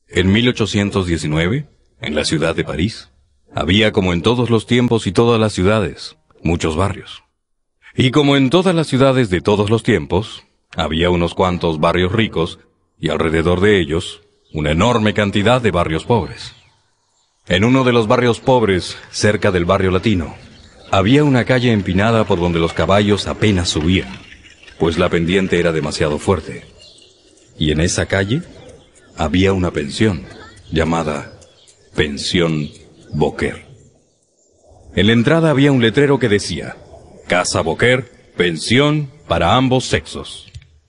En 1819, en la ciudad de París, había, como en todos los tiempos y todas las ciudades, muchos barrios. Y como en todas las ciudades de todos los tiempos, había unos cuantos barrios ricos y alrededor de ellos una enorme cantidad de barrios pobres. En uno de los barrios pobres, cerca del barrio latino, había una calle empinada por donde los caballos apenas subían, pues la pendiente era demasiado fuerte. Y en esa calle había una pensión llamada Pensión Beaucaire. En la entrada había un letrero que decía: Casa Beaucaire, pensión para ambos sexos.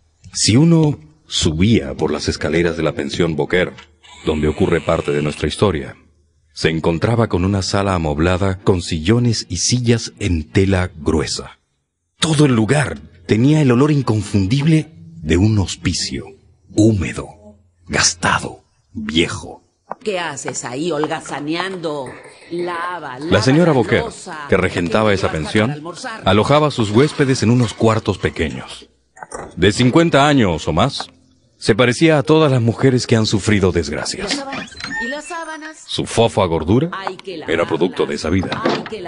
Si uno subía por las escaleras de la Pensión Beaucaire, donde ocurre parte de nuestra historia, se encontraba con una sala amoblada con sillones y sillas en tela gruesa. Todo el lugar tenía el olor inconfundible de un hospicio, húmedo, gastado, viejo. ¿Qué haces ahí, holgazaneando? Lava La señora Beaucaire, loza, que regentaba esa pensión, alojaba a sus huéspedes en unos cuartos pequeños. De 50 años o más, se parecía a todas las mujeres que han sufrido desgracias. ¿Y las sábanas? Su fofa gordura era producto de esa vida.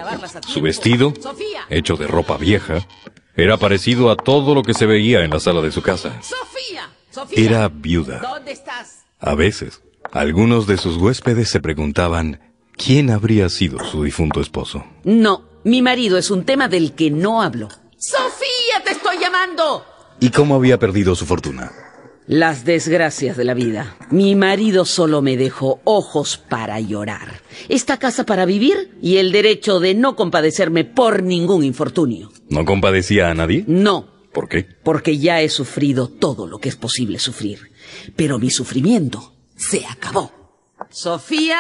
Su vestido, hecho de ropa vieja, era parecido a todo lo que se veía en la sala de su casa. ¡Sofía! Era viuda. ¿Dónde estás? A veces, algunos de sus huéspedes se preguntaban quién habría sido su difunto esposo. No, mi marido es un tema del que no hablo. ¡Sofía, te estoy llamando! ¿Y cómo había perdido su fortuna? Las desgracias de la vida. Mi marido solo me dejó ojos para llorar, esta casa para vivir y el derecho de no compadecerme por ningún infortunio. ¿No compadecía a nadie? No. ¿Por qué? Porque ya he sufrido todo lo que es posible sufrir. Pero mi sufrimiento se acabó. Sofía,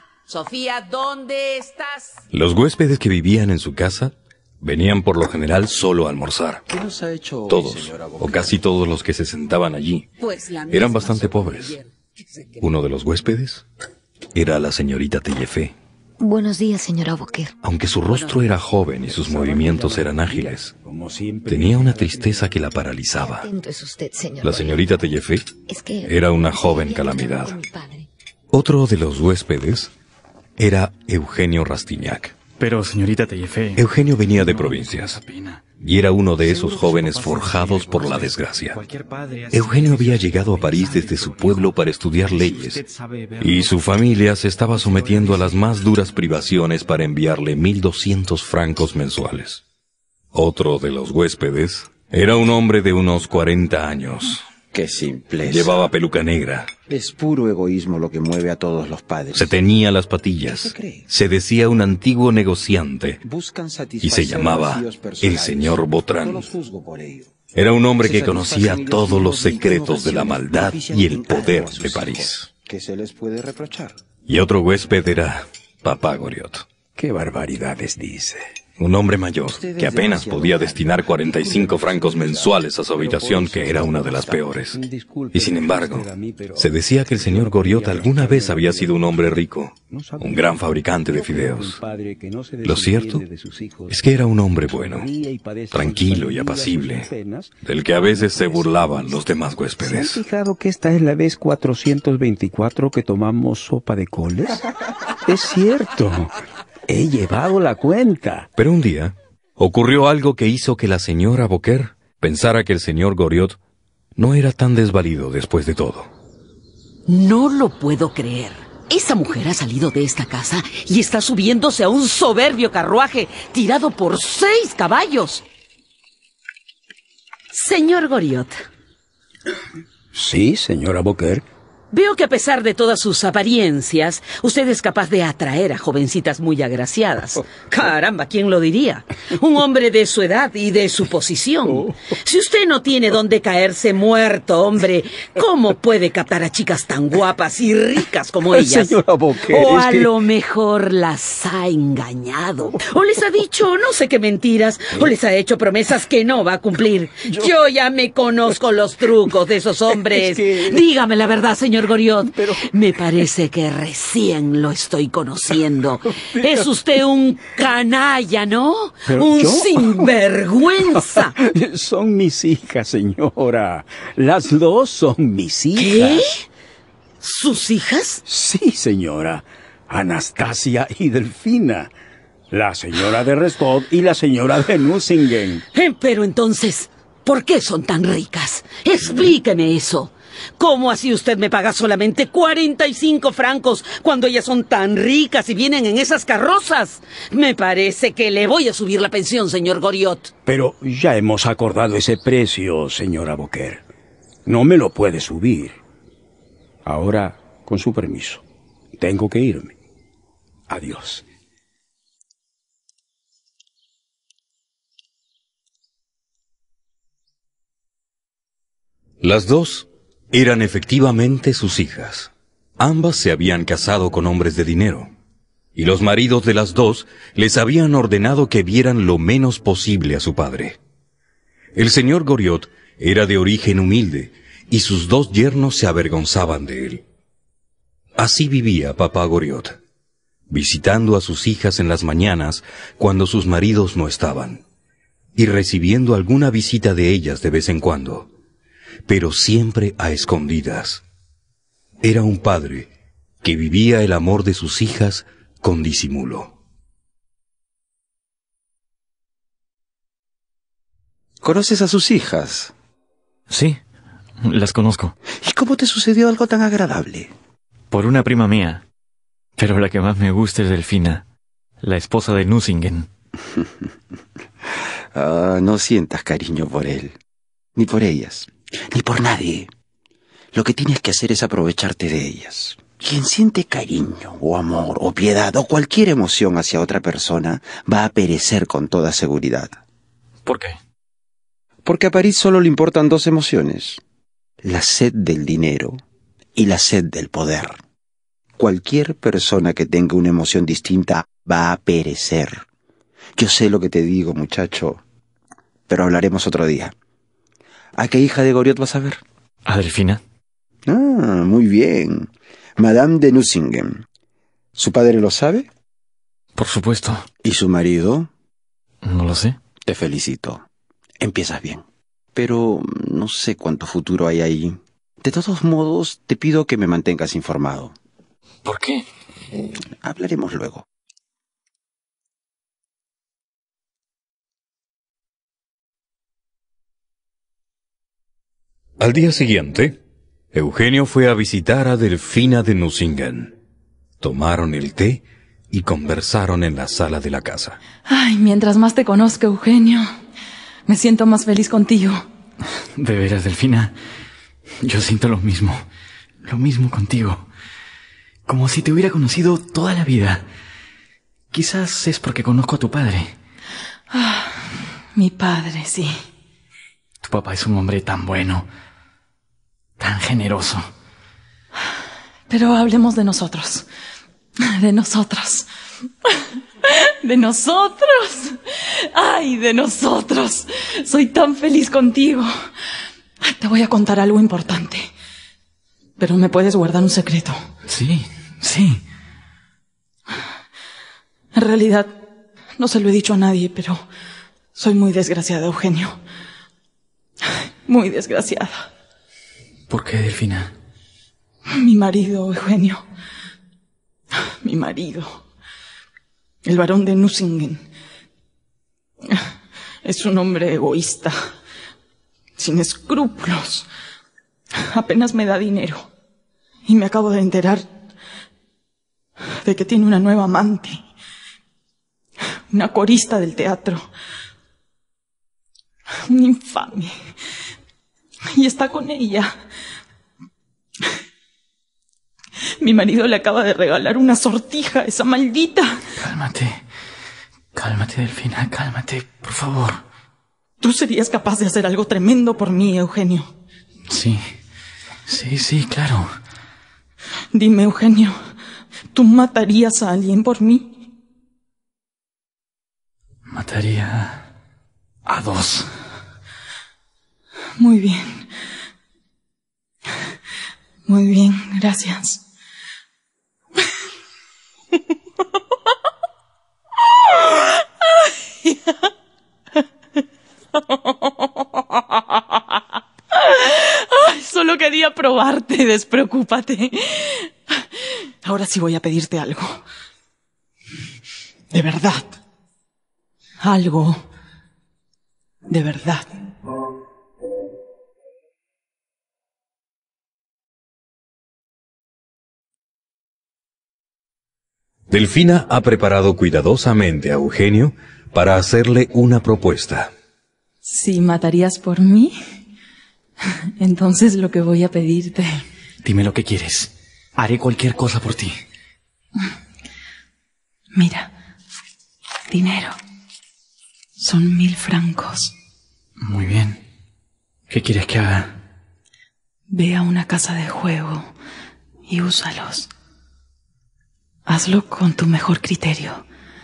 Sofía, ¿dónde estás? Los huéspedes que vivían en su casa venían por lo general solo a almorzar. ¿Qué nos ha hecho hoy, Todos, señora o Beaucaire? casi todos los que se sentaban allí, Pues la misma eran bastante Sofía pobres. ayer. Uno de los huéspedes era la señorita Tellefé. Buenos días, señora Beaucaire. Aunque su rostro era joven y sus movimientos eran ágiles, Como siempre. tenía una tristeza que la paralizaba. Atento es usted, señor. La señorita Tellefé Es que era una joven calamidad. con mi padre. Otro de los huéspedes era Eugenio Rastignac. Pero, señorita Tellefé... Eugenio venía de provincias esa pena. y era uno de esos jóvenes forjados por la desgracia. Eugenio había llegado a París desde su pueblo para estudiar leyes y su familia se estaba sometiendo a las más duras privaciones para enviarle 1.200 francos mensuales. Otro de los huéspedes era un hombre de unos 40 años. Qué simpleza. Llevaba peluca negra, Es puro egoísmo lo que mueve a todos los padres. se teñía las patillas, se decía un antiguo negociante Buscan y satisfacer se llamaba vacíos el personales. señor No Botrán. los juzgo por ello. Era un hombre Se que conocía satisfacen todos los ilusiones de secretos de la innovaciones, maldad benefician y el en algo poder a sus de hijos. París. ¿Qué se les puede reprochar? Y otro huésped era Papá Goriot, ¿Qué barbaridades dice? un hombre mayor que apenas podía destinar 45 francos mensuales a su habitación, que era una de las peores. Y sin embargo, se decía que el señor Goriot alguna vez había sido un hombre rico, un gran fabricante de fideos. Lo cierto es que era un hombre bueno, tranquilo y apacible, del que a veces se burlaban los demás ¿Se han huéspedes. fijado que esta es la vez 424 que tomamos sopa de coles? Es cierto. He llevado la cuenta. Pero un día ocurrió algo que hizo que la señora Beaucaire pensara que el señor Goriot no era tan desvalido después de todo. No lo puedo creer. Esa mujer ha salido de esta casa y está subiéndose a un soberbio carruaje tirado por 6 caballos. Señor Goriot, Sí, señora Beaucaire. veo que a pesar de todas sus apariencias, usted es capaz de atraer a jovencitas muy agraciadas. Caramba, ¿quién lo diría? Un hombre de su edad y de su posición. Si usted no tiene dónde caerse muerto, hombre, ¿cómo puede captar a chicas tan guapas y ricas como ellas? Señora Beaucaire, O es a que- lo mejor las ha engañado. O les ha dicho no sé qué mentiras. O les ha hecho promesas que no va a cumplir. Yo ya me conozco los trucos de esos hombres. Dígame la verdad, señor Goriot. Me parece que recién lo estoy conociendo. Es usted un canalla, ¿no? ¿Pero Un yo? sinvergüenza. Son mis hijas, señora. Las dos son mis hijas. ¿Qué? ¿Sus hijas? Sí, señora. Anastasia y Delfina. La señora de Restov y la señora de Nucingen. Pero entonces, ¿por qué son tan ricas? Explíqueme eso. ¿Cómo así usted me paga solamente 45 francos cuando ellas son tan ricas y vienen en esas carrozas? Me parece que le voy a subir la pensión, señor Goriot. Pero ya hemos acordado ese precio, señora Beaucaire. No me lo puede subir. Ahora, con su permiso, tengo que irme. Adiós. Las dos eran efectivamente sus hijas. Ambas se habían casado con hombres de dinero, y los maridos de las dos les habían ordenado que vieran lo menos posible a su padre. El señor Goriot era de origen humilde, y sus dos yernos se avergonzaban de él. Así vivía papá Goriot, visitando a sus hijas en las mañanas cuando sus maridos no estaban, y recibiendo alguna visita de ellas de vez en cuando, pero siempre a escondidas. Era un padre que vivía el amor de sus hijas con disimulo. ¿Conoces a sus hijas? Sí, las conozco. ¿Y cómo te sucedió algo tan agradable? Por una prima mía. Pero la que más me gusta es Delfina, la esposa de Nucingen. No sientas cariño por él, ni por ellas, ni por nadie. Lo que tienes que hacer es aprovecharte de ellas. Quien siente cariño, o amor, o piedad, o cualquier emoción hacia otra persona, va a perecer con toda seguridad. ¿Por qué? Porque a París solo le importan dos emociones: la sed del dinero y la sed del poder. Cualquier persona que tenga una emoción distinta va a perecer. Yo sé lo que te digo, muchacho, pero hablaremos otro día. ¿A qué hija de Goriot vas a ver? ¿A Delfina? Muy bien. Madame de Nucingen. ¿Su padre lo sabe? Por supuesto. ¿Y su marido? No lo sé. Te felicito. Empiezas bien. Pero no sé cuánto futuro hay ahí. De todos modos, te pido que me mantengas informado. ¿Por qué? Hablaremos luego. Al día siguiente, Eugenio fue a visitar a Delfina de Nucingen. Tomaron el té y conversaron en la sala de la casa. Ay, mientras más te conozco, Eugenio, me siento más feliz contigo. De veras, Delfina, yo siento lo mismo contigo. Como si te hubiera conocido toda la vida. Quizás es porque conozco a tu padre. Mi padre, sí. Tu papá es un hombre tan bueno, tan generoso. Pero hablemos de nosotros. De nosotros. De nosotros. Ay, de nosotros. Soy tan feliz contigo. Te voy a contar algo importante. Pero me puedes guardar un secreto. Sí, sí. En realidad, no se lo he dicho a nadie, pero soy muy desgraciada, Eugenio. Muy desgraciada. ¿Por qué, Delfina? Mi marido, Eugenio. Mi marido. El barón de Nucingen. Es un hombre egoísta. Sin escrúpulos. Apenas me da dinero. Y me acabo de enterar de que tiene una nueva amante. Una corista del teatro. Un infame. Y está con ella. Mi marido le acaba de regalar una sortija a esa maldita. Cálmate, Delfina, cálmate, por favor. Tú serías capaz de hacer algo tremendo por mí, Eugenio. Sí, claro. Dime, Eugenio, ¿tú matarías a alguien por mí? Mataría a dos. Muy bien. Muy bien, gracias. Ay, solo quería a probarte, despreocúpate. Ahora sí voy a pedirte algo. De verdad. Algo. De verdad. Delfina ha preparado cuidadosamente a Eugenio para hacerle una propuesta. Si matarías por mí, entonces lo que voy a pedirte... Dime lo que quieres. Haré cualquier cosa por ti. Mira, dinero. Son 1000 francos. Muy bien. ¿Qué quieres que haga? Ve a una casa de juego y úsalos. Hazlo con tu mejor criterio.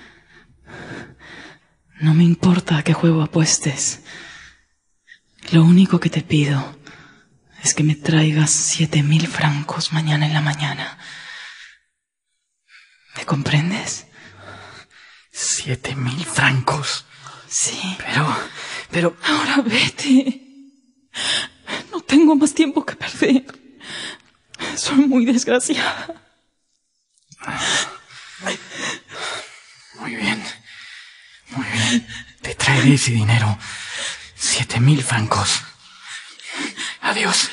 No me importa a qué juego apuestes. Lo único que te pido es que me traigas 7000 francos mañana en la mañana. ¿Me comprendes? 7000 francos. Sí. Pero... Ahora vete. No tengo más tiempo que perder. Soy muy desgraciada. Muy bien. Muy bien. Te traeré ese dinero. 7000 francos. Adiós.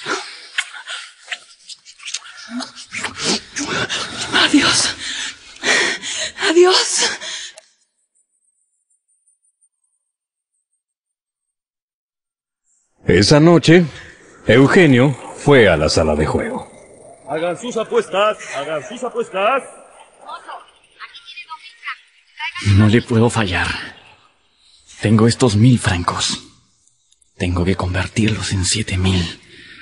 Adiós. Adiós. Esa noche, Eugenio fue a la sala de juego. Hagan sus apuestas, hagan sus apuestas. No le puedo fallar. Tengo estos 1000 francos. Tengo que convertirlos en 7000.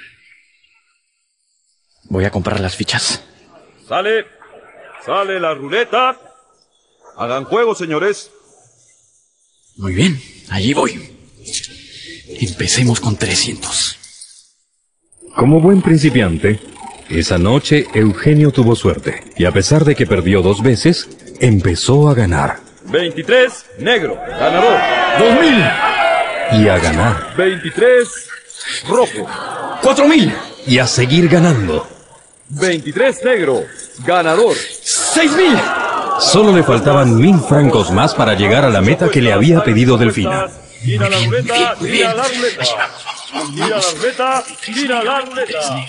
Voy a comprar las fichas. Sale la ruleta. Hagan juego, señores. Muy bien, allí voy. Empecemos con 300. Como buen principiante, esa noche Eugenio tuvo suerte, y a pesar de que perdió 2 veces, empezó a ganar. 23, negro, ganador. 2000. Y a ganar. 23, rojo. 4000. Y a seguir ganando. 23, negro, ganador. 6000. Solo le faltaban 1000 francos más para llegar a la meta que le había pedido Delfina. Gira la ruleta, muy gira bien. la ruleta. Gira la ruleta, gira la ruleta.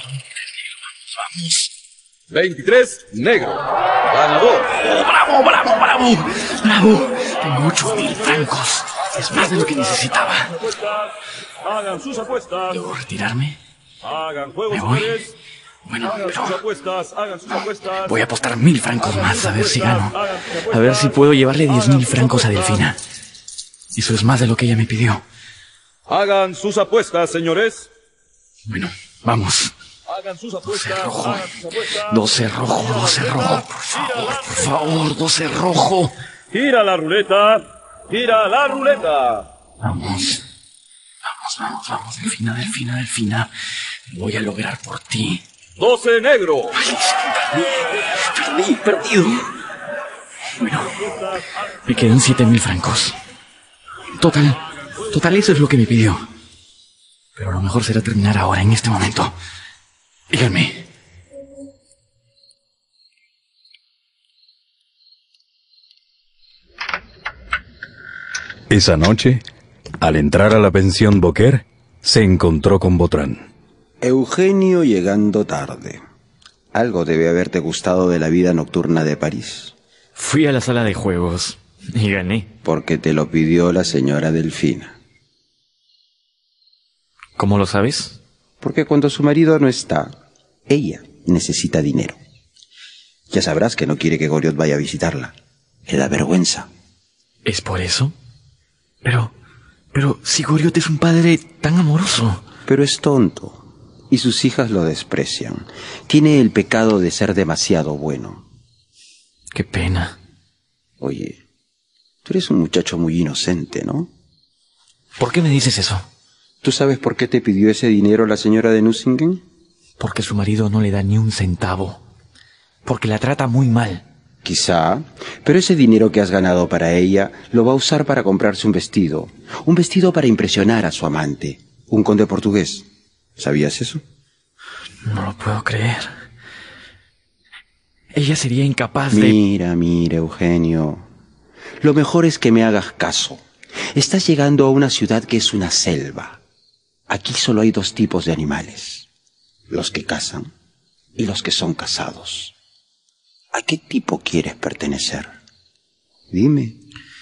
23, negro, ganador. ¡Bravo, bravo, bravo! ¡Bravo! Tengo 8000 francos. Es más de lo que necesitaba. Hagan sus apuestas. ¿Debo retirarme? Hagan juego, ¿Me voy? señores. Bueno, Hagan sus pero apuestas, hagan sus apuestas. voy a apostar 1000 francos más a ver si gano. A ver si puedo llevarle 10.000 francos a Delfina. Eso es más de lo que ella me pidió. Hagan sus apuestas, señores. Bueno, vamos. Hagan sus apuestas. rojo. Hagan sus apuestas. 12 rojo, 12 rojo. Por favor, 12 rojo. Gira la ruleta. Gira la ruleta. Vamos. Vamos, Delfina, Delfina, Delfina. Voy a lograr por ti. 12, negro. Perdido. Bueno, me quedan 7000 francos. Total, eso es lo que me pidió. Pero lo mejor será terminar ahora, en este momento. Díganme. Esa noche, al entrar a la pensión Beaucaire, se encontró con Botrán. Eugenio llegando tarde. Algo debe haberte gustado de la vida nocturna de París. Fui a la sala de juegos y gané. Porque te lo pidió la señora Delfina. ¿Cómo lo sabes? Porque cuando su marido no está, ella necesita dinero. Ya sabrás que no quiere que Goriot vaya a visitarla. Le da vergüenza. ¿Es por eso? Pero si Goriot es un padre tan amoroso. Pero es tonto. Y sus hijas lo desprecian. Tiene el pecado de ser demasiado bueno. Qué pena. Oye, tú eres un muchacho muy inocente, ¿no? ¿Por qué me dices eso? ¿Tú sabes por qué te pidió ese dinero la señora de Nucingen? Porque su marido no le da ni un centavo. Porque la trata muy mal. Quizá, pero ese dinero que has ganado para ella lo va a usar para comprarse un vestido. Un vestido para impresionar a su amante. Un conde portugués. ¿Sabías eso? No lo puedo creer. Ella sería incapaz de... Mira, Eugenio. Lo mejor es que me hagas caso. Estás llegando a una ciudad que es una selva. Aquí solo hay 2 tipos de animales. Los que cazan y los que son cazados. ¿A qué tipo quieres pertenecer? Dime.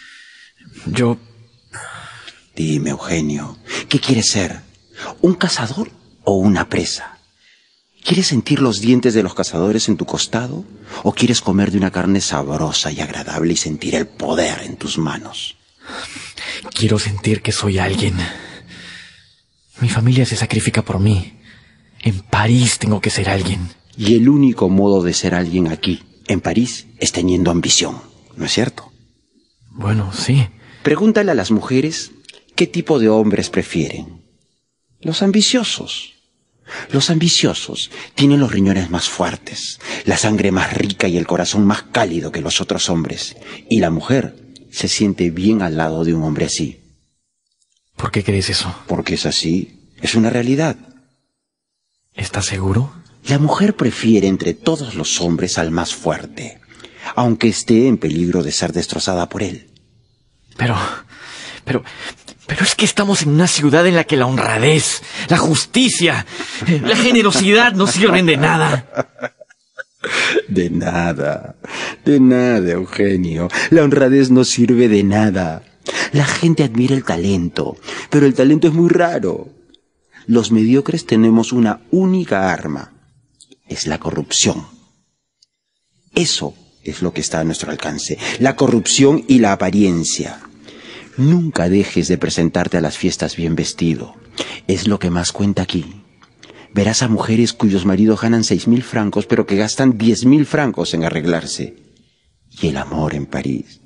Dime, Eugenio, ¿qué quieres ser? ¿Un cazador o una presa? ¿Quieres sentir los dientes de los cazadores en tu costado? ¿O quieres comer de una carne sabrosa y agradable y sentir el poder en tus manos? Quiero sentir que soy alguien. Mi familia se sacrifica por mí. En París tengo que ser alguien. Y el único modo de ser alguien aquí, en París, es teniendo ambición, ¿no es cierto? Bueno, sí. Pregúntale a las mujeres qué tipo de hombres prefieren. Los ambiciosos. Los ambiciosos tienen los riñones más fuertes, la sangre más rica y el corazón más cálido que los otros hombres. Y la mujer se siente bien al lado de un hombre así. ¿Por qué crees eso? Porque es así. Es una realidad. ¿Estás seguro? La mujer prefiere entre todos los hombres al más fuerte, aunque esté en peligro de ser destrozada por él. Pero es que estamos en una ciudad en la que la honradez, la justicia, la generosidad no sirven de nada. De nada, Eugenio. La honradez no sirve de nada. La gente admira el talento, pero el talento es muy raro. Los mediocres tenemos una única arma. Es la corrupción. Eso es lo que está a nuestro alcance. La corrupción y la apariencia. Nunca dejes de presentarte a las fiestas bien vestido. Es lo que más cuenta aquí. Verás a mujeres cuyos maridos ganan 6.000 francos, pero que gastan 10.000 francos en arreglarse. Y el amor en París.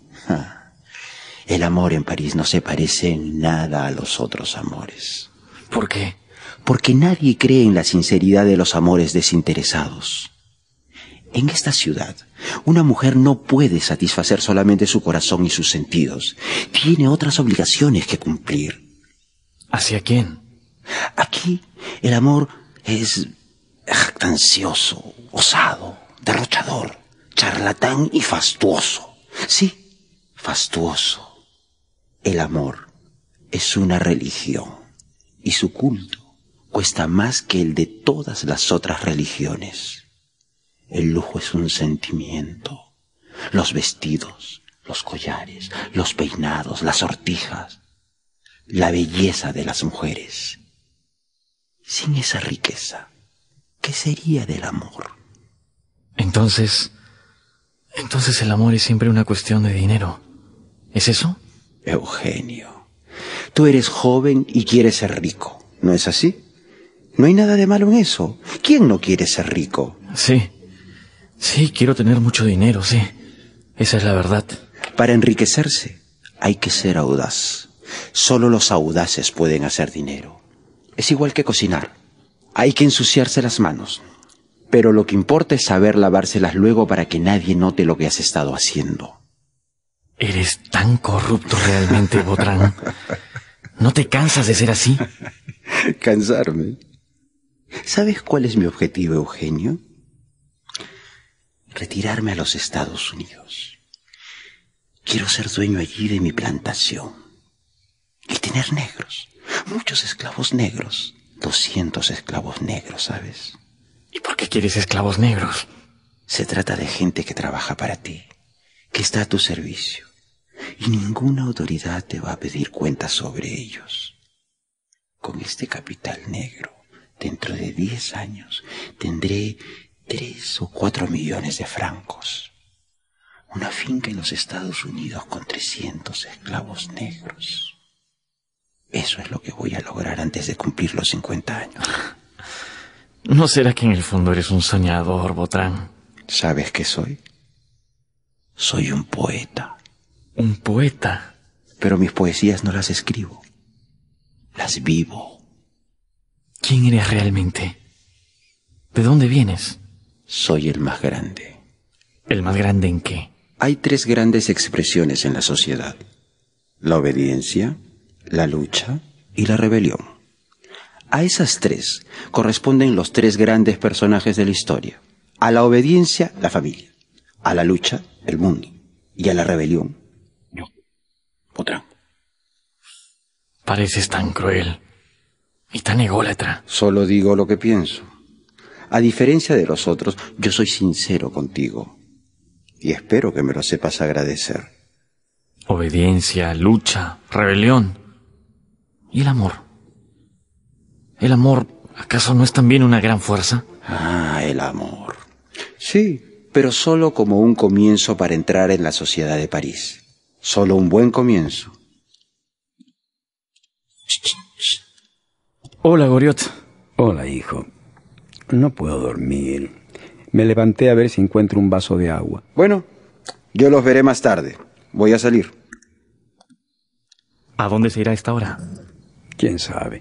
El amor en París no se parece en nada a los otros amores. ¿Por qué? Porque nadie cree en la sinceridad de los amores desinteresados. En esta ciudad, una mujer no puede satisfacer solamente su corazón y sus sentidos. Tiene otras obligaciones que cumplir. ¿Hacia quién? Aquí, el amor es jactancioso, osado, derrochador, charlatán y fastuoso. Sí, fastuoso. El amor es una religión y su culto cuesta más que el de todas las otras religiones. El lujo es un sentimiento. Los vestidos, los collares, los peinados, las sortijas, la belleza de las mujeres. Sin esa riqueza, ¿qué sería del amor? Entonces el amor es siempre una cuestión de dinero. ¿Es eso? Eugenio, tú eres joven y quieres ser rico, ¿no es así? No hay nada de malo en eso. ¿Quién no quiere ser rico? Sí, quiero tener mucho dinero, sí. Esa es la verdad. Para enriquecerse hay que ser audaz. Solo los audaces pueden hacer dinero. Es igual que cocinar. Hay que ensuciarse las manos. Pero lo que importa es saber lavárselas luego para que nadie note lo que has estado haciendo. Eres tan corrupto realmente, Botrán. ¿No te cansas de ser así? ¿Cansarme? ¿Sabes cuál es mi objetivo, Eugenio? Retirarme a los Estados Unidos. Quiero ser dueño allí de mi plantación. Y tener negros. Muchos esclavos negros. 200 esclavos negros, ¿sabes? ¿Y por qué quieres esclavos negros? Se trata de gente que trabaja para ti, que está a tu servicio. Y ninguna autoridad te va a pedir cuentas sobre ellos. Con este capital negro, dentro de 10 años, tendré 3 o 4 millones de francos. Una finca en los Estados Unidos con 300 esclavos negros. Eso es lo que voy a lograr antes de cumplir los 50 años. ¿No será que en el fondo eres un soñador, Botrán? ¿Sabes qué soy? Soy un poeta. ¿Un poeta? Pero mis poesías no las escribo. Las vivo. ¿Quién eres realmente? ¿De dónde vienes? Soy el más grande. ¿El más grande en qué? Hay 3 grandes expresiones en la sociedad: la obediencia, la lucha y la rebelión. A esas tres corresponden los tres grandes personajes de la historia. A la obediencia, la familia. A la lucha, el mundo. Y a la rebelión, yo. Botrán. Pareces tan cruel y tan ególatra. Solo digo lo que pienso. A diferencia de los otros, yo soy sincero contigo. Y espero que me lo sepas agradecer. Obediencia, lucha, rebelión. ¿Y el amor? ¿El amor acaso no es también una gran fuerza? Ah, el amor. Sí, pero solo como un comienzo para entrar en la sociedad de París. Solo un buen comienzo. Hola, Goriot. Hola, hijo. No puedo dormir. Me levanté a ver si encuentro un vaso de agua. Bueno, yo los veré más tarde. Voy a salir. ¿A dónde se irá a esta hora? ¿Quién sabe?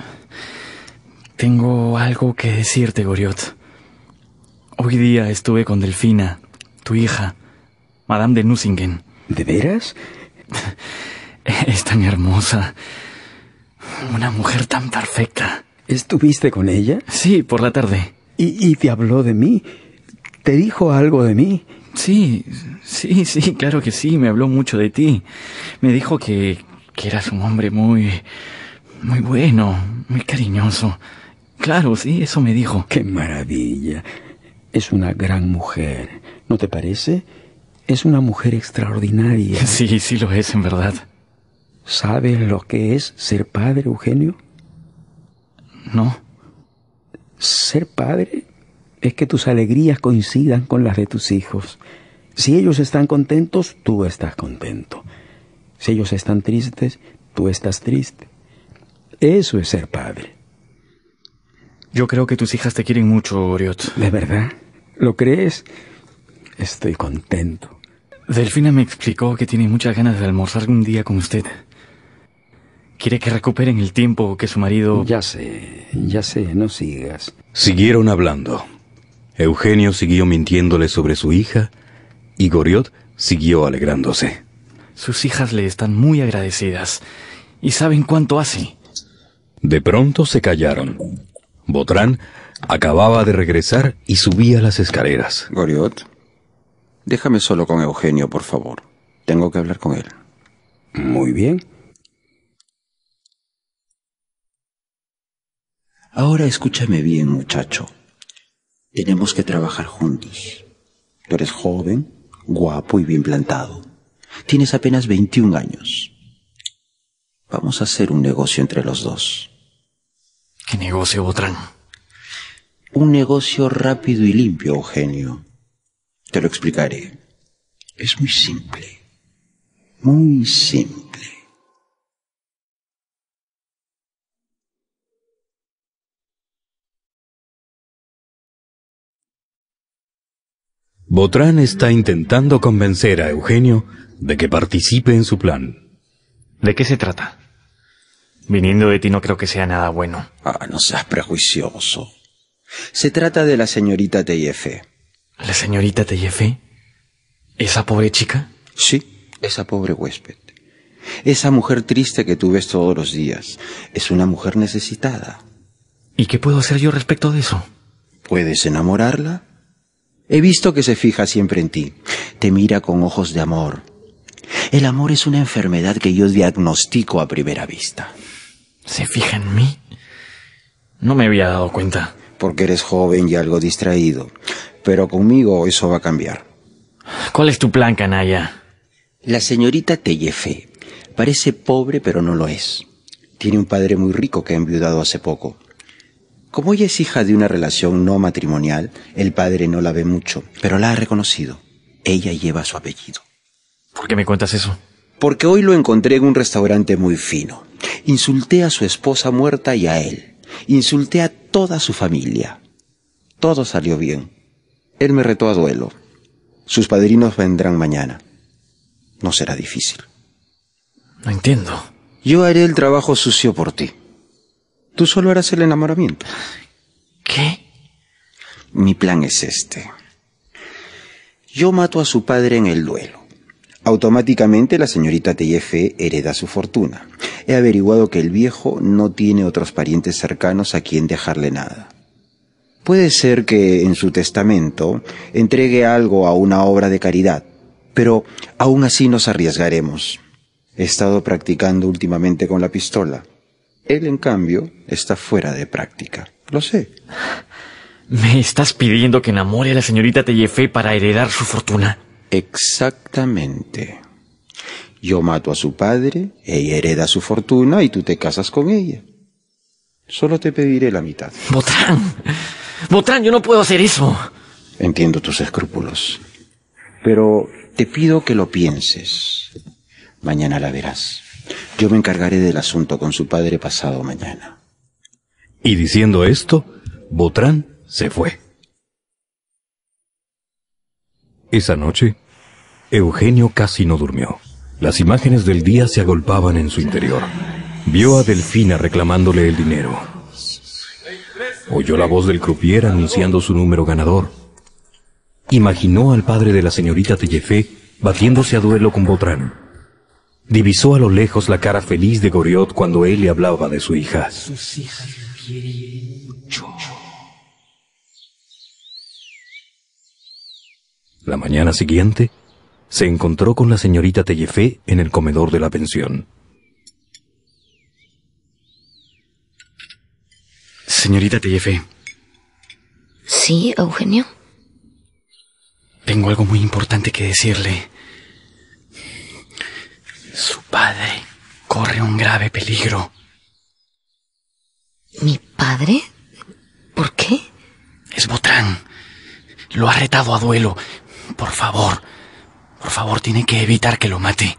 Tengo algo que decirte, Goriot. Hoy día estuve con Delfina, tu hija, Madame de Nucingen. ¿De veras? Es tan hermosa. Una mujer tan perfecta. ¿Estuviste con ella? Sí, por la tarde. ¿Y te habló de mí? ¿Te dijo algo de mí? Sí, claro que sí, me habló mucho de ti. Me dijo que eras un hombre muy bueno, muy cariñoso. Claro, sí, eso me dijo. ¡Qué maravilla! Es una gran mujer, ¿no te parece? Es una mujer extraordinaria. Sí lo es, en verdad. ¿Sabes lo que es ser padre, Eugenio? No. Ser padre es que tus alegrías coincidan con las de tus hijos. Si ellos están contentos, tú estás contento. Si ellos están tristes, tú estás triste. Eso es ser padre. Yo creo que tus hijas te quieren mucho, Goriot. ¿De verdad? ¿Lo crees? Estoy contento. Delfina me explicó que tiene muchas ganas de almorzar un día con usted. Quiere que recuperen el tiempo que su marido... Ya sé, no sigas. Siguieron hablando. Eugenio siguió mintiéndole sobre su hija y Goriot siguió alegrándose. Sus hijas le están muy agradecidas y saben cuánto hace. De pronto se callaron. Botrán acababa de regresar y subía las escaleras. Goriot, déjame solo con Eugenio, por favor. Tengo que hablar con él. Muy bien. Ahora escúchame bien, muchacho. Tenemos que trabajar juntos. Tú eres joven, guapo y bien plantado. Tienes apenas 21 años. Vamos a hacer un negocio entre los dos. ¿Qué negocio, Botrán? Un negocio rápido y limpio, Eugenio. Te lo explicaré. Es muy simple. Muy simple. Botrán está intentando convencer a Eugenio de que participe en su plan. ¿De qué se trata? Viniendo de ti no creo que sea nada bueno. No seas prejuicioso. Se trata de la señorita Taillefer. ¿La señorita Taillefer? ¿Esa pobre chica? Sí, esa pobre huésped. Esa mujer triste que tú ves todos los días. Es una mujer necesitada. ¿Y qué puedo hacer yo respecto de eso? ¿Puedes enamorarla? He visto que se fija siempre en ti. Te mira con ojos de amor. El amor es una enfermedad que yo diagnostico a primera vista. ¿Se fija en mí? No me había dado cuenta. Porque eres joven y algo distraído. Pero conmigo eso va a cambiar. ¿Cuál es tu plan, canalla? La señorita Taillefer parece pobre, pero no lo es. Tiene un padre muy rico que ha enviudado hace poco. Como ella es hija de una relación no matrimonial, el padre no la ve mucho, pero la ha reconocido. Ella lleva su apellido. ¿Por qué me cuentas eso? Porque hoy lo encontré en un restaurante muy fino. Insulté a su esposa muerta y a él. Insulté a toda su familia. Todo salió bien. Él me retó a duelo. Sus padrinos vendrán mañana. No será difícil. No entiendo. Yo haré el trabajo sucio por ti. Tú solo harás el enamoramiento. ¿Qué? Mi plan es este. Yo mato a su padre en el duelo. Automáticamente la señorita Taillefer hereda su fortuna. he averiguado que el viejo no tiene otros parientes cercanos a quien dejarle nada. Puede ser que en su testamento entregue algo a una obra de caridad, pero aún así nos arriesgaremos. He estado practicando últimamente con la pistola. Él, en cambio, está fuera de práctica. Lo sé. ¿Me estás pidiendo que enamore a la señorita Taillefer para heredar su fortuna? Exactamente. Yo mato a su padre, ella hereda su fortuna y tú te casas con ella. Solo te pediré la mitad. Botrán, yo no puedo hacer eso. Entiendo tus escrúpulos, pero te pido que lo pienses. Mañana la verás. Yo me encargaré del asunto con su padre pasado mañana. Y diciendo esto, Botrán se fue. Esa noche, Eugenio casi no durmió. Las imágenes del día se agolpaban en su interior. Vio a Delfina reclamándole el dinero. Oyó la voz del croupier anunciando su número ganador. Imaginó al padre de la señorita Taillefer batiéndose a duelo con Botrán. Divisó a lo lejos la cara feliz de Goriot cuando él le hablaba de su hija. La mañana siguiente, se encontró con la señorita Taillefer en el comedor de la pensión. Señorita Taillefer. ¿Sí, Eugenio? Tengo algo muy importante que decirle. Su padre corre un grave peligro. ¿Mi padre? ¿Por qué? Es Botrán. Lo ha retado a duelo. Por favor, tiene que evitar que lo mate.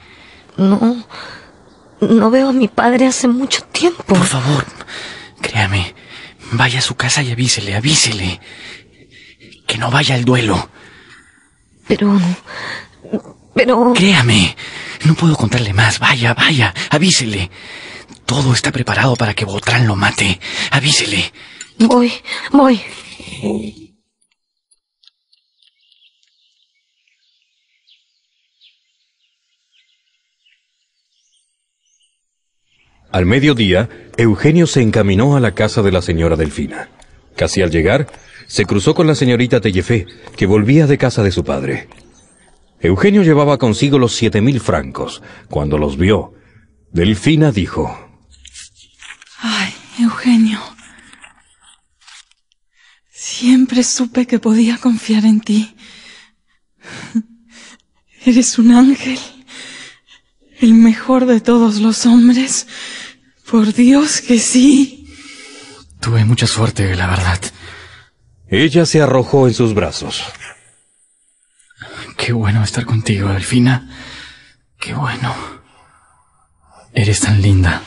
No veo a mi padre hace mucho tiempo. Por favor, créame. Vaya a su casa y avísele. Que no vaya al duelo. Pero... Créame, no puedo contarle más. Vaya, avísele. Todo está preparado para que Botrán lo mate. Avísele. Voy. Al mediodía, Eugenio se encaminó a la casa de la señora Delfina. Casi al llegar, se cruzó con la señorita Taillefer, que volvía de casa de su padre. Eugenio llevaba consigo los 7.000 francos. Cuando los vio, Delfina dijo: Ay, Eugenio. Siempre supe que podía confiar en ti. Eres un ángel. El mejor de todos los hombres. Por Dios que sí. Tuve mucha suerte, la verdad. Ella se arrojó en sus brazos. Qué bueno estar contigo, Delfina. Qué bueno. Eres tan linda.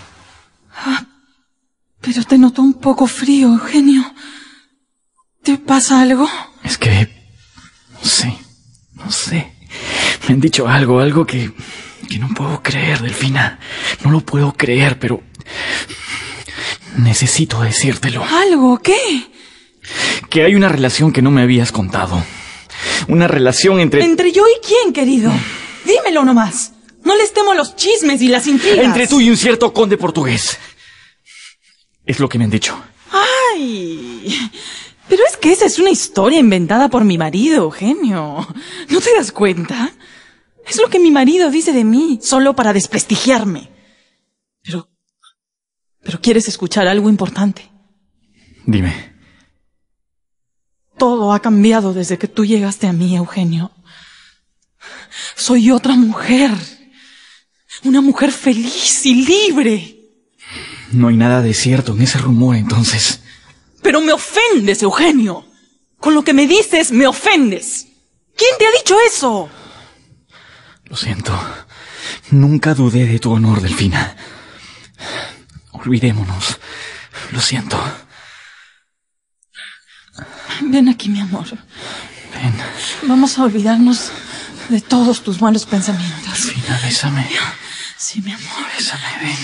Pero te noto un poco frío, Eugenio. ¿Te pasa algo? Es que... No sé. Me han dicho algo que no puedo creer, Delfina. No lo puedo creer, pero... necesito decírtelo. ¿Algo? ¿Qué? Que hay una relación que no me habías contado. Una relación entre... ¿Entre yo y quién, querido? Dímelo nomás. No les temo los chismes y las intrigas. Entre tú y un cierto conde portugués. Es lo que me han dicho. ¡Ay! Pero es que esa es una historia inventada por mi marido, Eugenio. ¿No te das cuenta? Es lo que mi marido dice de mí, solo para desprestigiarme. Pero ¿quieres escuchar algo importante? Dime. Todo ha cambiado desde que tú llegaste a mí, Eugenio. Soy otra mujer. Una mujer feliz y libre. No hay nada de cierto en ese rumor, entonces. Pero me ofendes, Eugenio. Con lo que me dices, me ofendes. ¿Quién te ha dicho eso? Lo siento. Nunca dudé de tu honor, Delfina. Olvidémonos. Lo siento. Ven aquí, mi amor. Ven. Vamos a olvidarnos de todos tus malos pensamientos. Delfina, bésame. Sí, mi amor. Bésame, ven.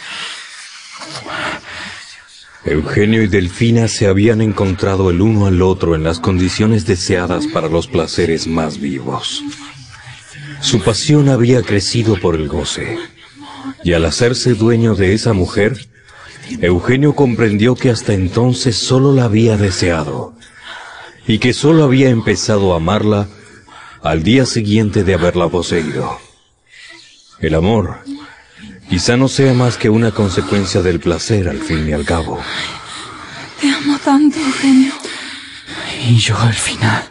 Eugenio y Delfina se habían encontrado el uno al otro en las condiciones deseadas para los placeres más vivos. Su pasión había crecido por el goce. Y al hacerse dueño de esa mujer, Eugenio comprendió que hasta entonces solo la había deseado, y que solo había empezado a amarla al día siguiente de haberla poseído. El amor quizá no sea más que una consecuencia del placer al fin y al cabo. Te amo tanto, Eugenio. Y yo al final.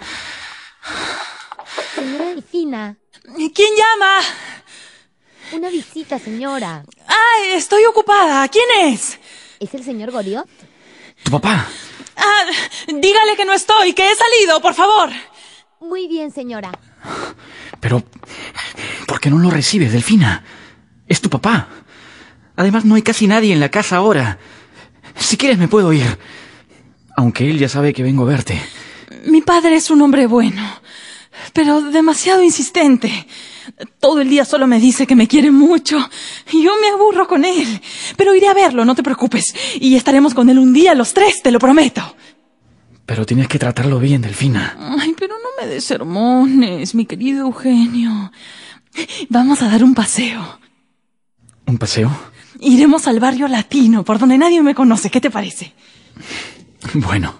Señora Delfina. ¿Quién llama? Una visita, señora. ¡Ay, estoy ocupada! ¿Quién es? ¿Es el señor Goriot? ¿Tu papá? Dígale que no estoy, que he salido, por favor. Muy bien, señora. Pero, ¿por qué no lo recibes, Delfina? Es tu papá. Además, no hay casi nadie en la casa ahora. Si quieres me puedo ir. Aunque él ya sabe que vengo a verte. Mi padre es un hombre bueno, pero demasiado insistente. Todo el día solo me dice que me quiere mucho. Y yo me aburro con él. Pero iré a verlo, no te preocupes. Y estaremos con él un día los tres, te lo prometo. Pero tienes que tratarlo bien, Delfina. Ay, pero no me des sermones, mi querido Eugenio. Vamos a dar un paseo. ¿Un paseo? Iremos al barrio latino, por donde nadie me conoce. ¿Qué te parece? Bueno.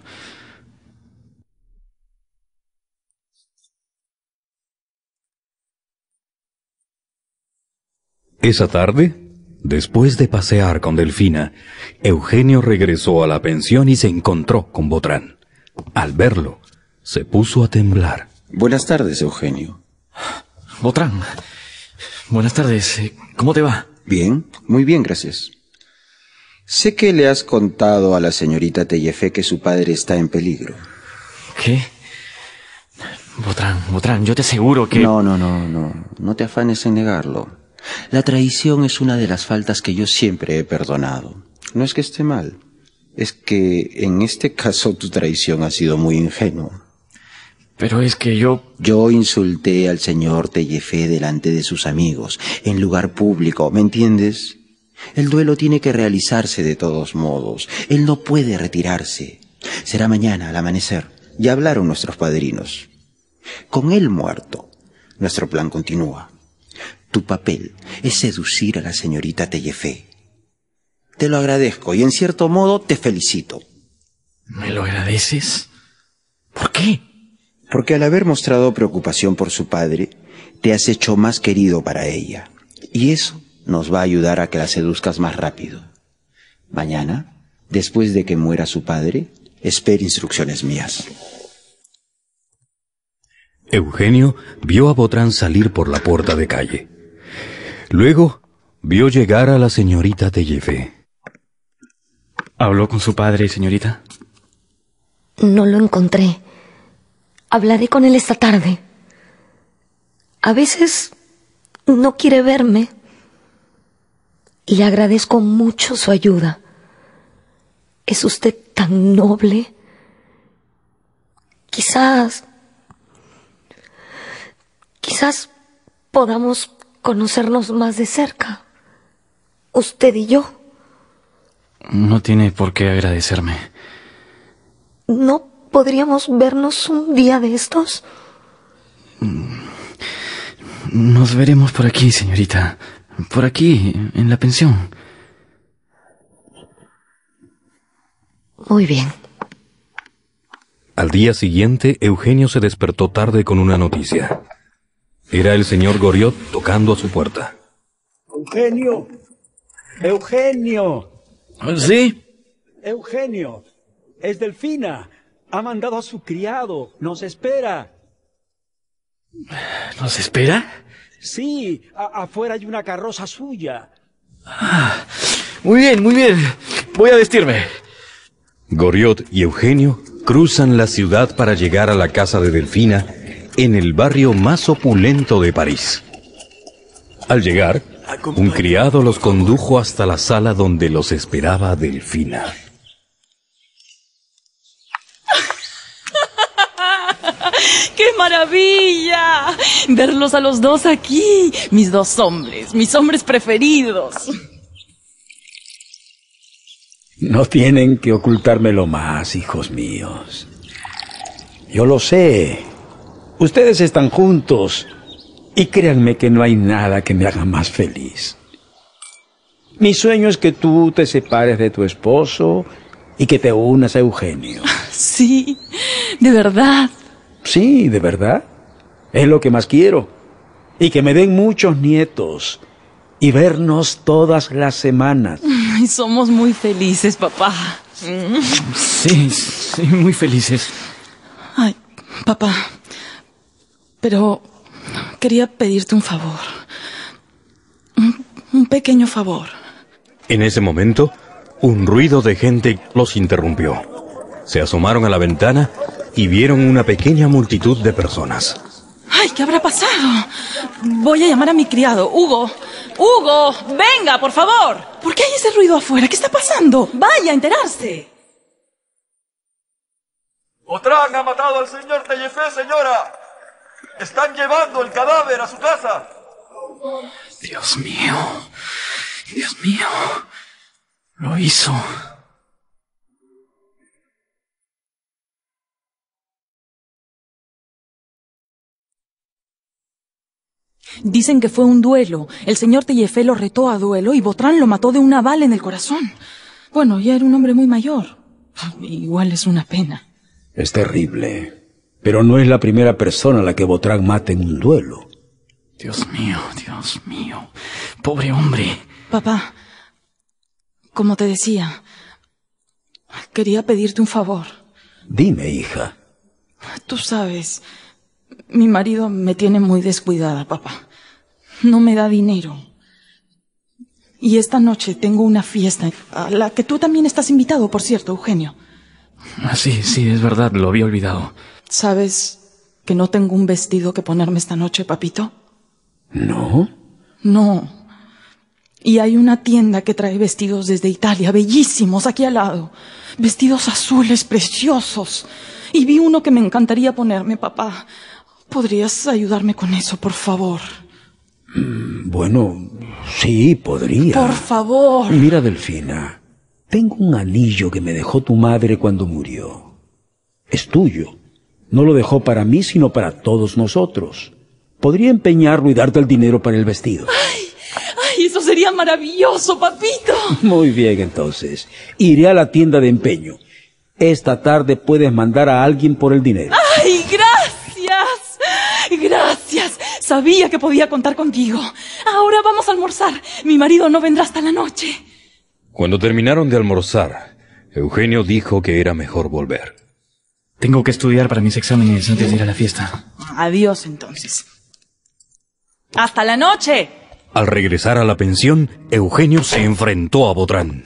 Esa tarde, después de pasear con Delfina, Eugenio regresó a la pensión y se encontró con Botrán. Al verlo, se puso a temblar. Buenas tardes, Eugenio. Botrán. Buenas tardes. ¿Cómo te va? Bien, muy bien, gracias. Sé que le has contado a la señorita Taillefer que su padre está en peligro. ¿Qué? Botrán, yo te aseguro que... No te afanes en negarlo. La traición es una de las faltas que yo siempre he perdonado. No es que esté mal, es que en este caso tu traición ha sido muy ingenua. Pero es que yo... Yo insulté al señor Taillefer delante de sus amigos, en lugar público, ¿me entiendes? El duelo tiene que realizarse de todos modos. Él no puede retirarse. Será mañana al amanecer. Ya hablaron nuestros padrinos. Con él muerto, nuestro plan continúa. Tu papel es seducir a la señorita Taillefer. Te lo agradezco y en cierto modo te felicito. ¿Me lo agradeces? ¿Por qué? Porque al haber mostrado preocupación por su padre, te has hecho más querido para ella. Y eso nos va a ayudar a que la seduzcas más rápido. Mañana, después de que muera su padre, espere instrucciones mías. Eugenio vio a Botrán salir por la puerta de calle. Luego, vio llegar a la señorita Taillefer. ¿Habló con su padre, señorita? No lo encontré. Hablaré con él esta tarde. A veces no quiere verme. Y le agradezco mucho su ayuda. Es usted tan noble. Quizás podamos conocernos más de cerca. Usted y yo. No tiene por qué agradecerme. ¿No podríamos vernos un día de estos? Nos veremos por aquí, señorita. Por aquí, en la pensión. Muy bien. Al día siguiente, Eugenio se despertó tarde con una noticia. Era el señor Goriot tocando a su puerta. ¡Eugenio! ¡Eugenio! ¿Sí? ¡Eugenio! Es Delfina. Ha mandado a su criado. Nos espera. ¿Nos espera? Sí, afuera hay una carroza suya. Muy bien, muy bien. Voy a vestirme. Goriot y Eugenio cruzan la ciudad para llegar a la casa de Delfina en el barrio más opulento de París. Al llegar, un criado los condujo hasta la sala donde los esperaba Delfina. ¡Qué maravilla! Verlos a los dos aquí. Mis dos hombres, mis hombres preferidos. No tienen que ocultármelo más, hijos míos. Yo lo sé. Ustedes están juntos. Y créanme que no hay nada que me haga más feliz. Mi sueño es que tú te separes de tu esposo y que te unas a Eugenio. Sí, de verdad. Sí, de verdad. Es lo que más quiero. Y que me den muchos nietos. Y vernos todas las semanas. Ay, somos muy felices, papá. Sí, sí, muy felices. Ay, papá. Pero quería pedirte un favor. Un pequeño favor. En ese momento, un ruido de gente los interrumpió. Se asomaron a la ventana y vieron una pequeña multitud de personas. ¡Ay, qué habrá pasado! Voy a llamar a mi criado, Hugo. ¡Hugo! ¡Venga, por favor! ¿Por qué hay ese ruido afuera? ¿Qué está pasando? ¡Vaya a enterarse! Botrán ha matado al señor Tellefé, señora. Están llevando el cadáver a su casa. Dios mío. Dios mío. Lo hizo. Dicen que fue un duelo. El señor Tellefé lo retó a duelo y Botrán lo mató de una bala en el corazón. Bueno, ya era un hombre muy mayor. Igual es una pena. Es terrible. Pero no es la primera persona a la que Botrán mata en un duelo. Dios mío, Dios mío. Pobre hombre. Papá, como te decía, quería pedirte un favor. Dime, hija. Tú sabes, mi marido me tiene muy descuidada, papá. No me da dinero. Y esta noche tengo una fiesta a la que tú también estás invitado, por cierto, Eugenio. Ah, sí, es verdad, lo había olvidado. ¿Sabes que no tengo un vestido que ponerme esta noche, papito? ¿No? No. Y hay una tienda que trae vestidos desde Italia, bellísimos, aquí al lado. Vestidos azules, preciosos. Y vi uno que me encantaría ponerme, papá. ¿Podrías ayudarme con eso, por favor? Bueno, sí, podría. Por favor. Mira, Delfina, tengo un anillo que me dejó tu madre cuando murió. Es tuyo. No lo dejó para mí, sino para todos nosotros. Podría empeñarlo y darte el dinero para el vestido. ¡Ay, eso sería maravilloso, papito! Muy bien, entonces. Iré a la tienda de empeño. Esta tarde puedes mandar a alguien por el dinero. ¡Ay, gracias! ¡Gracias! Sabía que podía contar contigo. Ahora vamos a almorzar. Mi marido no vendrá hasta la noche. Cuando terminaron de almorzar, Eugenio dijo que era mejor volver. Tengo que estudiar para mis exámenes antes de ir a la fiesta. Adiós, entonces. ¡Hasta la noche! Al regresar a la pensión, Eugenio se enfrentó a Botrán.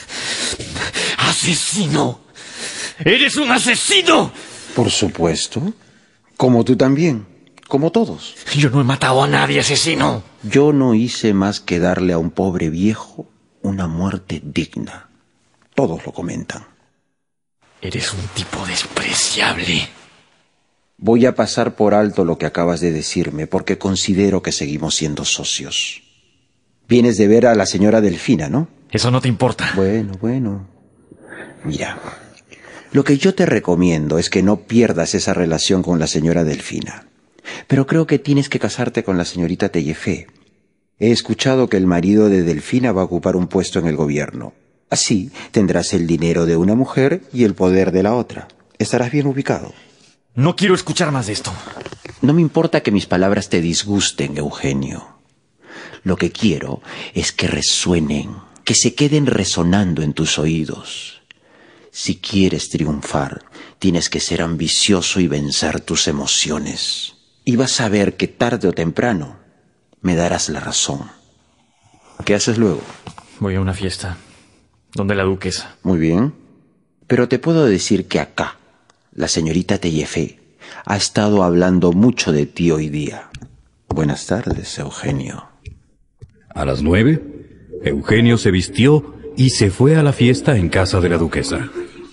¡Asesino! ¡Eres un asesino! Por supuesto. Como tú también. Como todos. Yo no he matado a nadie, asesino. Yo no hice más que darle a un pobre viejo una muerte digna. Todos lo comentan. Eres un tipo despreciable. Voy a pasar por alto lo que acabas de decirme, porque considero que seguimos siendo socios. Vienes de ver a la señora Delfina, ¿no? Eso no te importa. Bueno. Mira, lo que yo te recomiendo es que no pierdas esa relación con la señora Delfina. Pero creo que tienes que casarte con la señorita Tellefé. He escuchado que el marido de Delfina va a ocupar un puesto en el gobierno. Así tendrás el dinero de una mujer y el poder de la otra. Estarás bien ubicado. No quiero escuchar más de esto. No me importa que mis palabras te disgusten, Eugenio. Lo que quiero es que resuenen, que se queden resonando en tus oídos. Si quieres triunfar, tienes que ser ambicioso y vencer tus emociones. Y vas a ver que tarde o temprano me darás la razón. ¿Qué haces luego? Voy a una fiesta, donde la duquesa. Muy bien. Pero te puedo decir que acá, la señorita Tellefé ha estado hablando mucho de ti hoy día. Buenas tardes, Eugenio. A las 9, Eugenio se vistió y se fue a la fiesta en casa de la duquesa.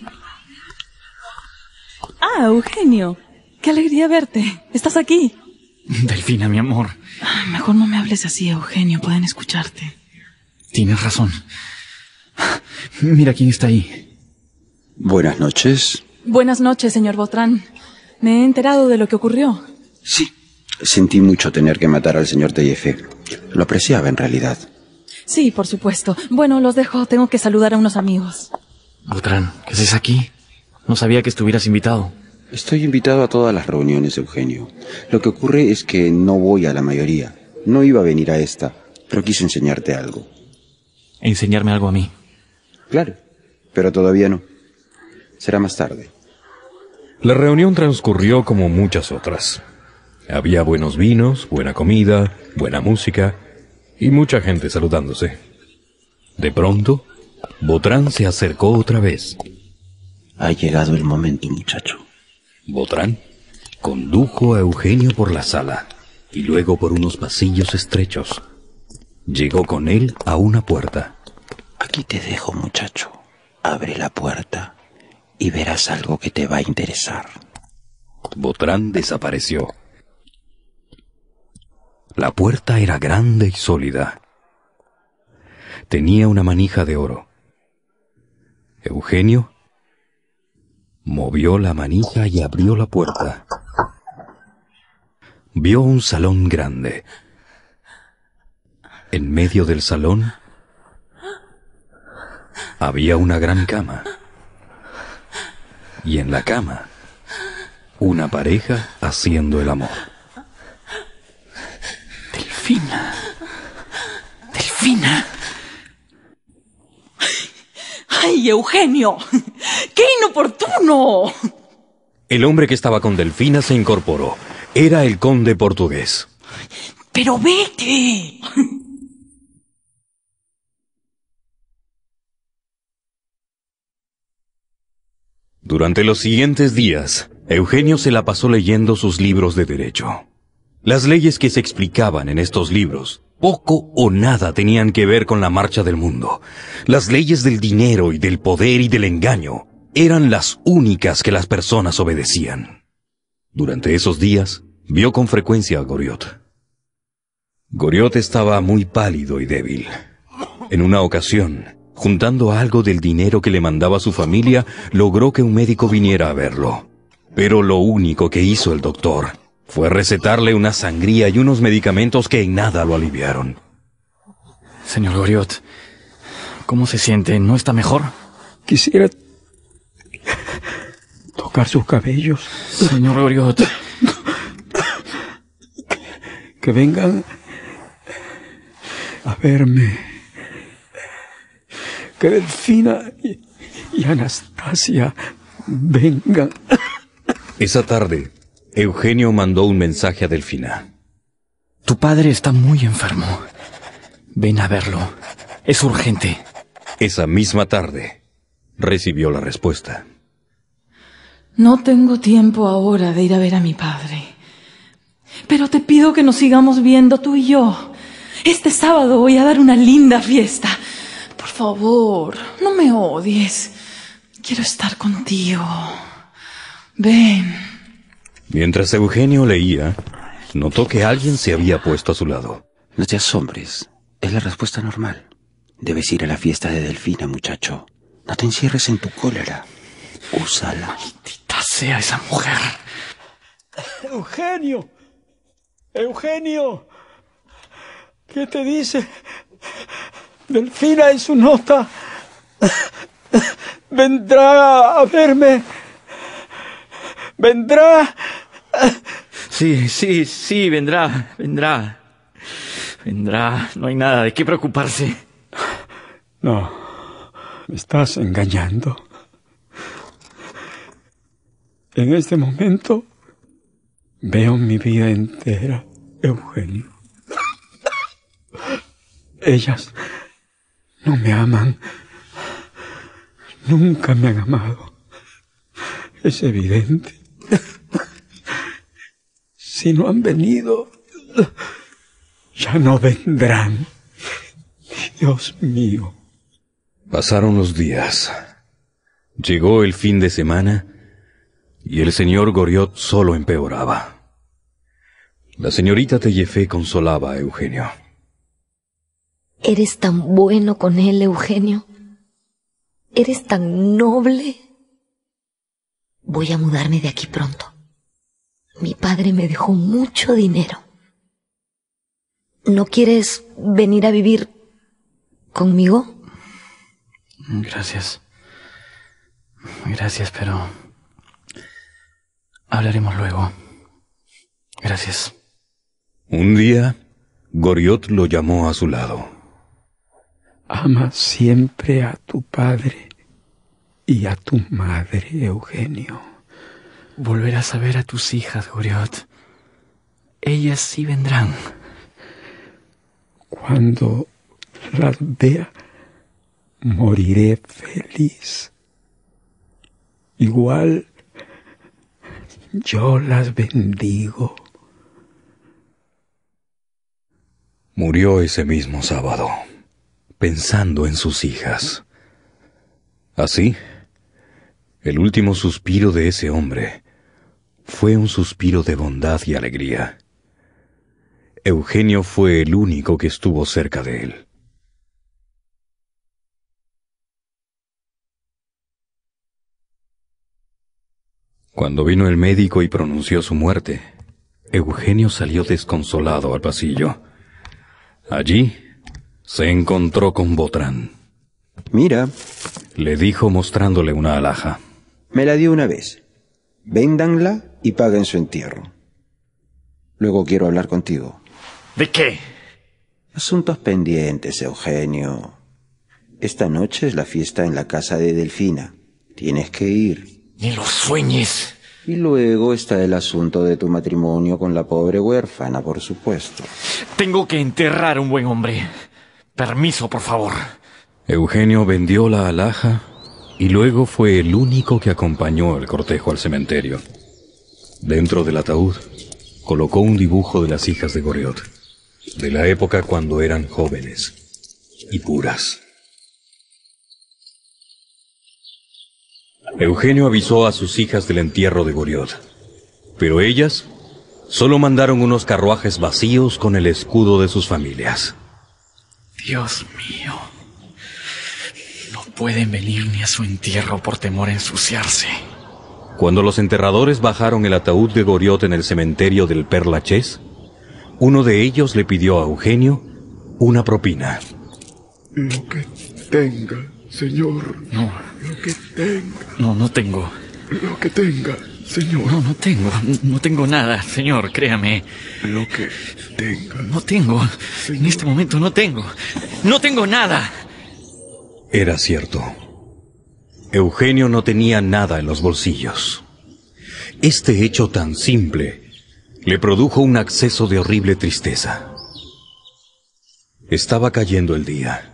Ah, Eugenio. Qué alegría verte. ¿Estás aquí? Delfina, mi amor. Mejor no me hables así, Eugenio. Pueden escucharte. Tienes razón. Mira quién está ahí. Buenas noches. Buenas noches, señor Botrán. Me he enterado de lo que ocurrió. Sí, sentí mucho tener que matar al señor Tellefé. Lo apreciaba en realidad. Sí, por supuesto. Bueno, los dejo. Tengo que saludar a unos amigos. Botran, ¿qué haces aquí? No sabía que estuvieras invitado. Estoy invitado a todas las reuniones, Eugenio. Lo que ocurre es que no voy a la mayoría. No iba a venir a esta, pero quise enseñarte algo. ¿Enseñarme algo a mí? Claro, pero todavía no. Será más tarde. La reunión transcurrió como muchas otras. Había buenos vinos, buena comida, buena música y mucha gente saludándose. De pronto, Botran se acercó otra vez. Ha llegado el momento, muchacho. Botran condujo a Eugenio por la sala y luego por unos pasillos estrechos. Llegó con él a una puerta. Aquí te dejo, muchacho. Abre la puerta y verás algo que te va a interesar. Botran desapareció. La puerta era grande y sólida. Tenía una manija de oro. Eugenio movió la manija y abrió la puerta. Vio un salón grande. En medio del salón había una gran cama. Y en la cama, una pareja haciendo el amor. Delfina. Delfina. ¡Ay, Eugenio! ¡Qué inoportuno! El hombre que estaba con Delfina se incorporó. Era el conde portugués. ¡Pero vete! Durante los siguientes días, Eugenio se la pasó leyendo sus libros de derecho. Las leyes que se explicaban en estos libros poco o nada tenían que ver con la marcha del mundo. Las leyes del dinero y del poder y del engaño eran las únicas que las personas obedecían. Durante esos días, vio con frecuencia a Goriot. Goriot estaba muy pálido y débil. En una ocasión, juntando algo del dinero que le mandaba su familia, logró que un médico viniera a verlo. Pero lo único que hizo el doctor fue recetarle una sangría y unos medicamentos que en nada lo aliviaron. Señor Goriot, ¿cómo se siente? ¿No está mejor? Quisiera tocar sus cabellos. Señor Goriot. Que vengan a verme. Que Delfina y Anastasia vengan. Esa tarde, Eugenio mandó un mensaje a Delfina. Tu padre está muy enfermo. Ven a verlo. Es urgente. Esa misma tarde, recibió la respuesta. No tengo tiempo ahora de ir a ver a mi padre. Pero te pido que nos sigamos viendo tú y yo. Este sábado voy a dar una linda fiesta. Por favor, no me odies. Quiero estar contigo. Ven. Mientras Eugenio leía, notó que alguien se había puesto a su lado. No te asombres. Es la respuesta normal. Debes ir a la fiesta de Delfina, muchacho. No te encierres en tu cólera. Úsala. Maldita sea esa mujer. Eugenio. Eugenio. ¿Qué te dice? Delfina en su nota. Vendrá a verme. Vendrá. Sí, vendrá. Vendrá, no hay nada de qué preocuparse. No, me estás engañando. En este momento veo mi vida entera, Eugenio. Ellas no me aman. Nunca me han amado. Es evidente. Si no han venido, ya no vendrán. Dios mío. Pasaron los días. Llegó el fin de semana y el señor Goriot solo empeoraba. La señorita Tellefé consolaba a Eugenio. Eres tan bueno con él, Eugenio. Eres tan noble. Voy a mudarme de aquí pronto. Mi padre me dejó mucho dinero. ¿No quieres venir a vivir ¿Conmigo? Gracias. Gracias, pero hablaremos luego. Gracias. Un día, Goriot lo llamó a su lado. Ama siempre a tu padre y a tu madre, Eugenio. Volverás a ver a tus hijas, Goriot. Ellas sí vendrán. Cuando las vea, moriré feliz. Igual, yo las bendigo. Murió ese mismo sábado, pensando en sus hijas. Así, el último suspiro de ese hombre fue un suspiro de bondad y alegría. Eugenio fue el único que estuvo cerca de él. Cuando vino el médico y pronunció su muerte, Eugenio salió desconsolado al pasillo. Allí se encontró con Botrán. Mira, le dijo mostrándole una alhaja. Me la dio una vez. Véndanla y paguen su entierro. Luego quiero hablar contigo. ¿De qué? Asuntos pendientes, Eugenio. Esta noche es la fiesta en la casa de Delfina. Tienes que ir. Ni lo sueñes. Y luego está el asunto de tu matrimonio con la pobre huérfana, por supuesto. Tengo que enterrar a un buen hombre. Permiso, por favor. Eugenio vendió la alhaja y luego fue el único que acompañó el cortejo al cementerio. Dentro del ataúd colocó un dibujo de las hijas de Goriot, de la época cuando eran jóvenes y puras. Eugenio avisó a sus hijas del entierro de Goriot, pero ellas solo mandaron unos carruajes vacíos con el escudo de sus familias. Dios mío. No pueden venir ni a su entierro por temor a ensuciarse. Cuando los enterradores bajaron el ataúd de Goriot en el cementerio del Père Lachaise, uno de ellos le pidió a Eugenio una propina. Lo que tenga, señor. No. Lo que tenga. No, no tengo. Lo que tenga, señor. No, no tengo. No tengo nada, señor, créame. Lo que tenga. No tengo. Señor. En este momento no tengo. No tengo nada. Era cierto. Eugenio no tenía nada en los bolsillos. Este hecho tan simple le produjo un acceso de horrible tristeza. Estaba cayendo el día.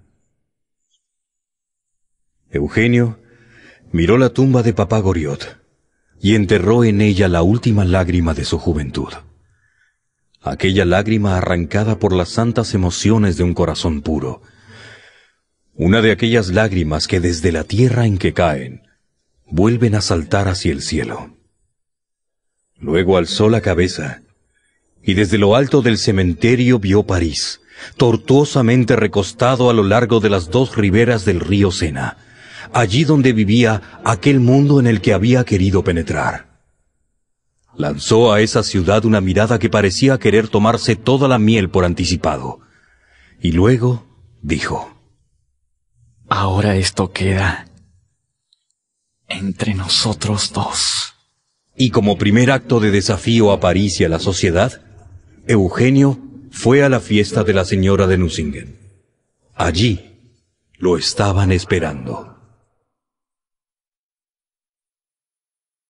Eugenio miró la tumba de papá Goriot y enterró en ella la última lágrima de su juventud. Aquella lágrima arrancada por las santas emociones de un corazón puro. Una de aquellas lágrimas que desde la tierra en que caen, vuelven a saltar hacia el cielo. Luego alzó la cabeza y desde lo alto del cementerio vio París, tortuosamente recostado a lo largo de las dos riberas del río Sena, allí donde vivía aquel mundo en el que había querido penetrar. Lanzó a esa ciudad una mirada que parecía querer tomarse toda la miel por anticipado, y luego dijo: Ahora esto queda entre nosotros dos. Y como primer acto de desafío a París y a la sociedad, Eugenio fue a la fiesta de la señora de Nucingen. Allí lo estaban esperando.